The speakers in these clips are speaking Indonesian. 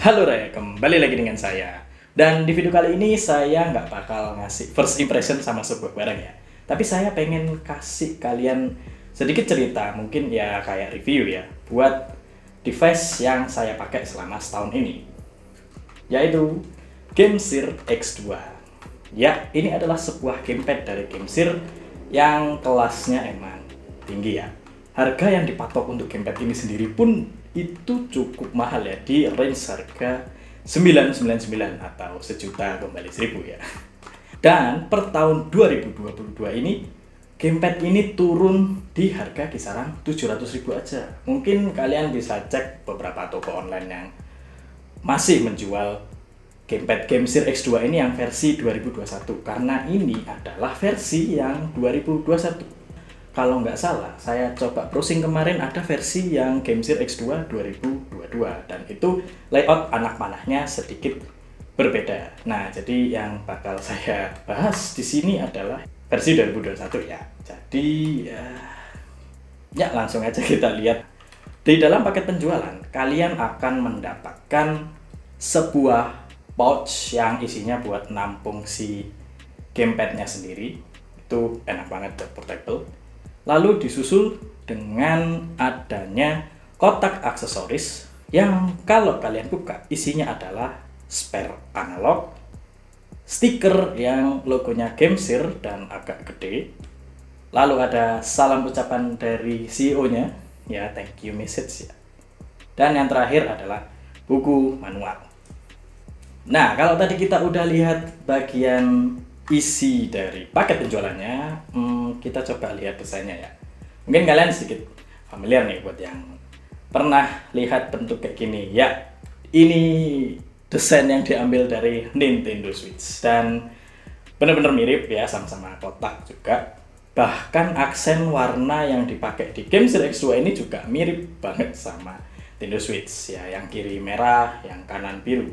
Halo Raya, kembali lagi dengan saya. Dan di video kali ini saya nggak bakal ngasih first impression sama sebuah barang ya. Tapi saya pengen kasih kalian sedikit cerita, mungkin ya kayak review ya, buat device yang saya pakai selama setahun ini. Yaitu Gamesir X2. Ya, ini adalah sebuah gamepad dari Gamesir yang kelasnya emang tinggi ya. Harga yang dipatok untuk gamepad ini sendiri pun itu cukup mahal ya, di range harga 999 atau sejuta kembali 1000 ya. Dan per tahun 2022 ini gamepad ini turun di harga kisaran 700.000 aja. Mungkin kalian bisa cek beberapa toko online yang masih menjual gamepad Gamesir X2 ini yang versi 2021, karena ini adalah versi yang 2021. Kalau nggak salah, saya coba browsing kemarin ada versi yang Gamesir X2 2022 dan itu layout anak panahnya sedikit berbeda. Nah, jadi yang bakal saya bahas di sini adalah versi 2021 ya. Jadi ya langsung aja kita lihat. Di dalam paket penjualan, kalian akan mendapatkan sebuah pouch yang isinya buat nampung si gamepadnya sendiri. Itu enak banget, portable. Lalu disusul dengan adanya kotak aksesoris yang kalau kalian buka isinya adalah spare analog, stiker yang logonya Gamesir dan agak gede, lalu ada salam ucapan dari CEO-nya, ya thank you message ya. Dan yang terakhir adalah buku manual. Nah, kalau tadi kita udah lihat bagian isi dari paket penjualannya, kita coba lihat desainnya ya. Mungkin kalian sedikit familiar nih buat yang pernah lihat bentuk kayak gini ya. Ini desain yang diambil dari Nintendo Switch dan benar-benar mirip ya, sama-sama kotak juga. Bahkan aksen warna yang dipakai di Gamesir X2 ini juga mirip banget sama Nintendo Switch ya, yang kiri merah, yang kanan biru.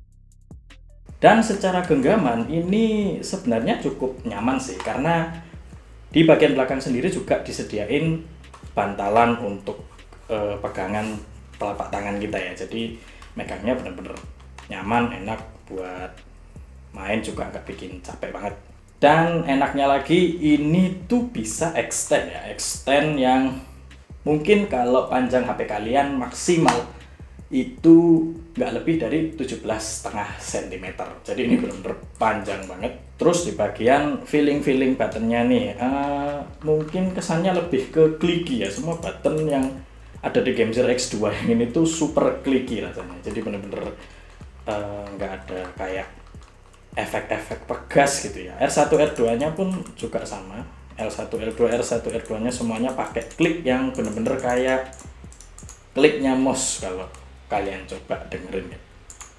Dan secara genggaman ini sebenarnya cukup nyaman sih, karena di bagian belakang sendiri juga disediain bantalan untuk pegangan telapak tangan kita ya. Jadi megangnya benar-benar nyaman, enak buat main juga nggak bikin capek banget. Dan enaknya lagi ini tuh bisa extend ya, extend yang mungkin kalau panjang HP kalian maksimal itu nggak lebih dari 17,5 cm. Jadi ini benar-benar panjang banget. Terus di bagian feeling buttonnya nih, mungkin kesannya lebih ke clicky ya. Semua button yang ada di Gamesir X2 ini tuh super clicky rasanya. Jadi benar-benar nggak ada kayak efek-efek pegas gitu ya. R1 R2 nya pun juga sama. L1 L2 R1 R2 nya semuanya pakai klik yang benar-benar kayak kliknya mouse kalau kalian coba dengerin ya.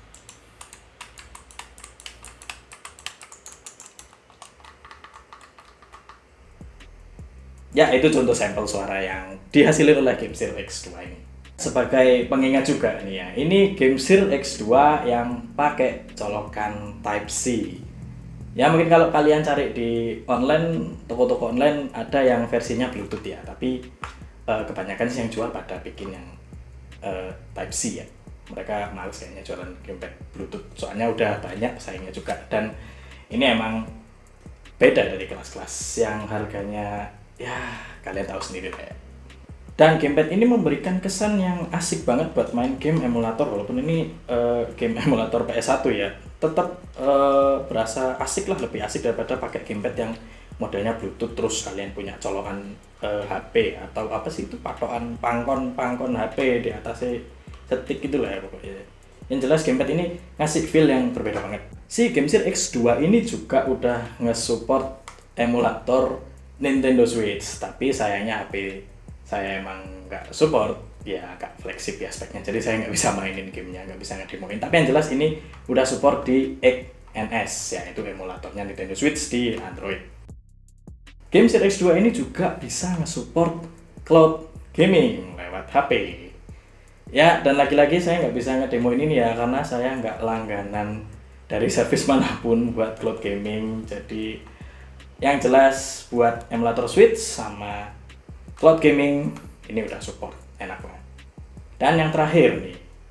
Ya, itu contoh sampel suara yang dihasilkan oleh Gamesir X2 ini. Sebagai pengingat juga nih ya, ini Gamesir X2 yang pakai colokan Type-C. Ya mungkin kalau kalian cari di online, toko-toko online ada yang versinya Bluetooth ya, tapi kebanyakan sih yang jual pada bikin yang Type-C ya. Mereka males kayaknya jualan gamepad Bluetooth, soalnya udah banyak saingnya juga. Dan ini emang beda dari kelas-kelas yang harganya ya kalian tahu sendiri kayak. Dan gamepad ini memberikan kesan yang asik banget buat main game emulator, walaupun ini game emulator PS1 ya, tetap berasa asik lah, lebih asik daripada pakai gamepad yang modelnya Bluetooth terus kalian punya colokan HP atau apa sih itu, patokan pangkon HP di atasnya setik gitu lah ya pokoknya. Yang jelas gamepad ini ngasih feel yang berbeda banget. Si Gamesir X2 ini juga udah nge-support emulator Nintendo Switch, tapi sayangnya HP saya emang nggak support ya, agak fleksib ya speknya, jadi saya nggak bisa mainin gamenya, nggak bisa ngedemoin. Tapi yang jelas ini udah support di XNS, yaitu emulatornya Nintendo Switch di Android. Gamesir X2 ini juga bisa nge-support cloud gaming lewat HP. Ya, dan lagi-lagi saya nggak bisa ngedemoin ini ya, karena saya nggak langganan dari service manapun buat cloud gaming. Jadi yang jelas buat emulator Switch sama cloud gaming ini udah support, enak banget. Dan yang terakhir nih,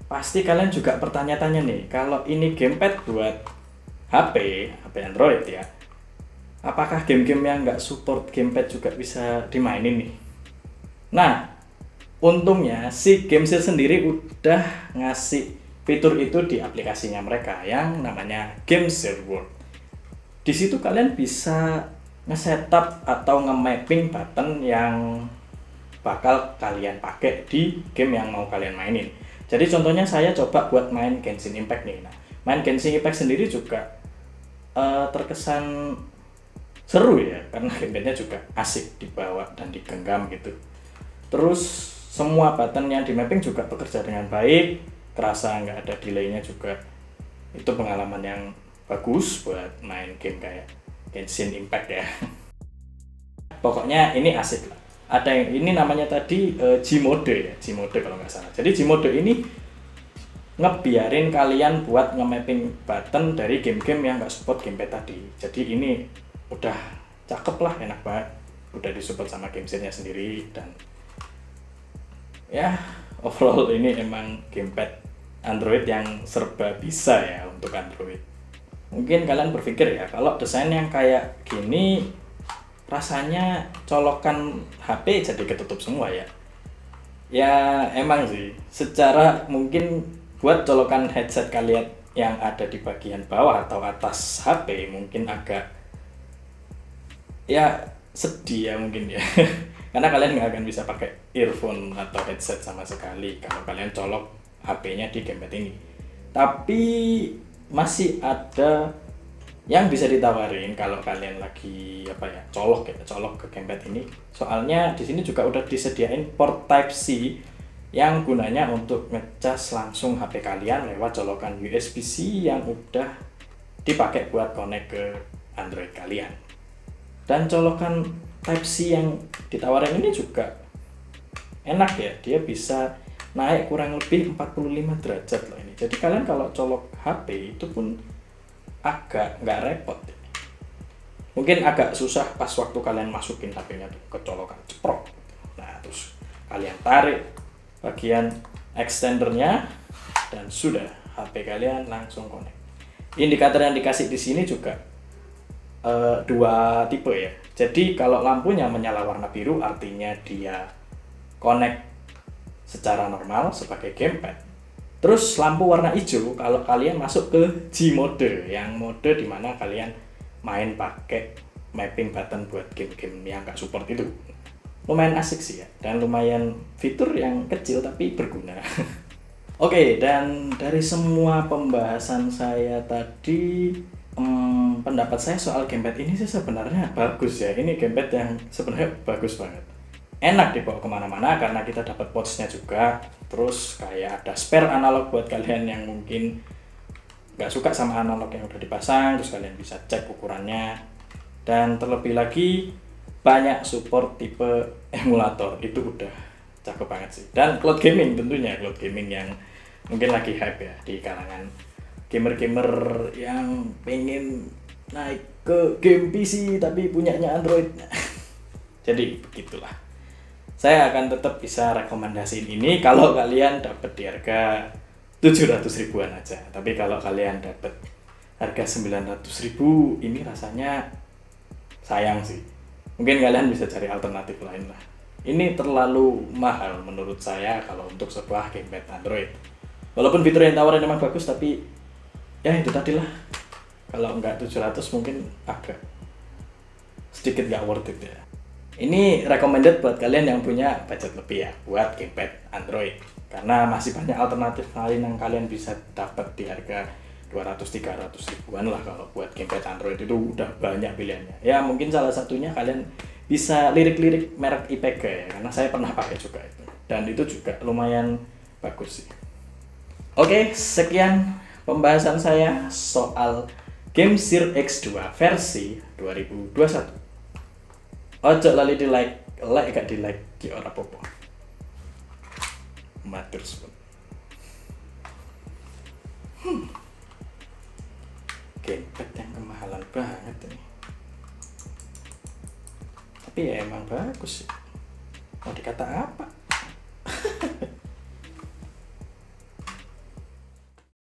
pasti kalian juga bertanya-tanya nih, kalau ini gamepad buat HP Android ya, apakah game-game yang nggak support gamepad juga bisa dimainin nih? Nah, untungnya si Gamesir sendiri udah ngasih fitur itu di aplikasinya mereka yang namanya Gamesir World. Di situ kalian bisa nge-setup atau nge-mapping button yang bakal kalian pakai di game yang mau kalian mainin. Jadi contohnya saya coba buat main Genshin Impact nih. Nah, main Genshin Impact sendiri juga terkesan seru ya, karena gamepad-nya juga asik dibawa dan digenggam gitu. Terus semua button yang di mapping juga bekerja dengan baik, kerasa nggak ada delay-nya juga. Itu pengalaman yang bagus buat main game kayak Genshin Impact ya. Pokoknya ini asik lah. Ada yang ini namanya tadi Gmode ya, Gmode kalau nggak salah. Jadi Gmode ini ngebiarin kalian buat nge-mapping button dari game-game yang nggak support gamepad tadi. Jadi ini udah cakep lah, enak banget, udah disupport sama Gamesir-nya sendiri. Dan ya overall ini emang gamepad Android yang serba bisa ya untuk Android. Mungkin kalian berpikir ya, kalau desain yang kayak gini rasanya colokan HP jadi ketutup semua ya. Ya emang sih, secara mungkin buat colokan headset kalian yang ada di bagian bawah atau atas HP mungkin agak ya sedih ya mungkin ya. Karena kalian nggak akan bisa pakai earphone atau headset sama sekali kalau kalian colok HP-nya di gamepad ini. Tapi masih ada yang bisa ditawarin kalau kalian lagi colok ke gamepad ini. Soalnya di sini juga udah disediain port Type C yang gunanya untuk ngecas langsung HP kalian lewat colokan USB-C yang udah dipakai buat connect ke Android kalian. Dan colokan Type-C yang ditawarin ini juga enak ya, dia bisa naik kurang lebih 45 derajat loh ini. Jadi kalian kalau colok HP itu pun agak nggak repot ya. Mungkin agak susah pas waktu kalian masukin HP-nya ke colokan ceprok. Nah terus kalian tarik bagian extendernya dan sudah HP kalian langsung connect. Indikator yang dikasih di sini juga dua tipe ya. Jadi kalau lampunya menyala warna biru artinya dia connect secara normal sebagai gamepad. Terus lampu warna hijau kalau kalian masuk ke Gmode, yang mode dimana kalian main pakai mapping button buat game-game yang nggak support itu. Lumayan asik sih ya, dan lumayan fitur yang kecil tapi berguna. Oke, dan dari semua pembahasan saya tadi, pendapat saya soal gamepad ini sih sebenarnya bagus ya. Ini gamepad yang sebenarnya bagus banget, enak dibawa kemana-mana karena kita dapat pouch-nya juga. Terus kayak ada spare analog buat kalian yang mungkin nggak suka sama analog yang udah dipasang, terus kalian bisa cek ukurannya. Dan terlebih lagi banyak support tipe emulator, itu udah cakep banget sih. Dan cloud gaming, tentunya cloud gaming yang mungkin lagi hype ya di kalangan gamer-gamer yang pengen naik ke game PC tapi punyanya Android. Jadi begitulah. Saya akan tetap bisa rekomendasiin ini kalau kalian dapat di harga 700 ribuan aja. Tapi kalau kalian dapat harga 900 ribu, ini rasanya sayang sih. Mungkin kalian bisa cari alternatif lain lah. Ini terlalu mahal menurut saya kalau untuk sebuah gamepad Android. Walaupun fitur yang tawarin memang bagus, tapi ya itu tadi lah. Kalau nggak 700 mungkin agak sedikit nggak worth it ya. Ini recommended buat kalian yang punya budget lebih ya buat gamepad Android. Karena masih banyak alternatif lain yang kalian bisa dapat di harga 200-300 ribuan lah. Kalau buat gamepad Android itu udah banyak pilihannya. Ya mungkin salah satunya kalian bisa lirik-lirik merek IPG ya, karena saya pernah pakai juga itu. Dan itu juga lumayan bagus sih. Oke, sekian pembahasan saya soal Gamesir X2 versi 2021. Ojo lali di like gak di like ki ora apa-apa. Matur suwun. Gamepad yang kemahalan banget ini. Tapi ya emang bagus sih. Mau dikata apa?